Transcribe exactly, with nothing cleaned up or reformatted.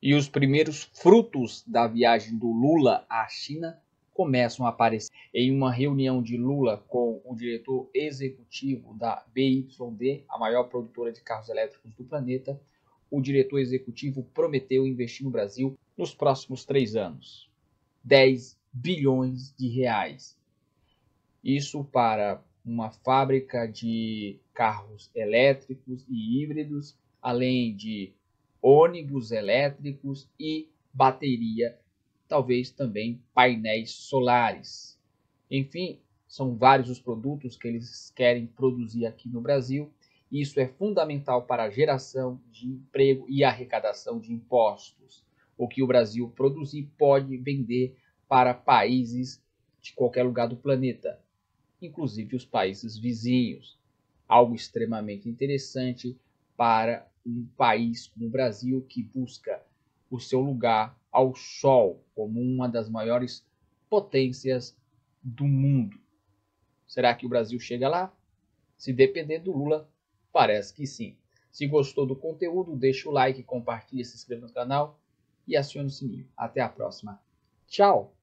E os primeiros frutos da viagem do Lula à China começam a aparecer. Em uma reunião de Lula com o diretor executivo da B Y D, a maior produtora de carros elétricos do planeta, o diretor executivo prometeu investir no Brasil nos próximos três anos dez bilhões de reais. Isso para uma fábrica de carros elétricos e híbridos, além de ônibus elétricos e bateria, talvez também painéis solares. Enfim, são vários os produtos que eles querem produzir aqui no Brasil. Isso é fundamental para a geração de emprego e arrecadação de impostos. O que o Brasil produzir pode vender para países de qualquer lugar do planeta, inclusive os países vizinhos. Algo extremamente interessante para um país como o Brasil, que busca o seu lugar ao sol como uma das maiores potências do mundo. Será que o Brasil chega lá? Se depender do Lula, parece que sim. Se gostou do conteúdo, deixa o like, compartilhe, se inscreva no canal e acione o sininho. Até a próxima. Tchau!